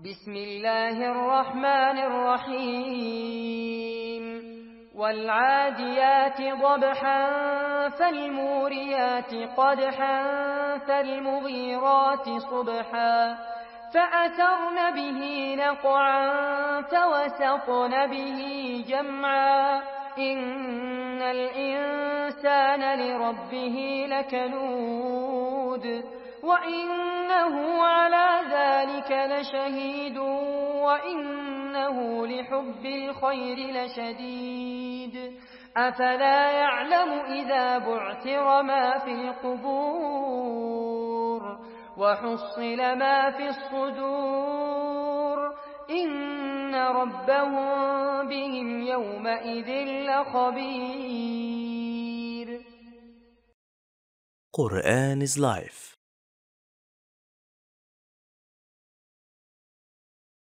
بسم الله الرحمن الرحيم والعاديات ضبحا فالموريات قدحا فالمغيرات صبحا فأثرن به نقعا فوسطن به جمعا إن الإنسان لربه لكنود وإنه على ذلك لشهيد وإنه لحب الخير لشديد أفلا يعلم إذا بعثر ما في القبور وحصل ما في الصدور إن ربهم بهم يومئذ لخبير. Quran is life.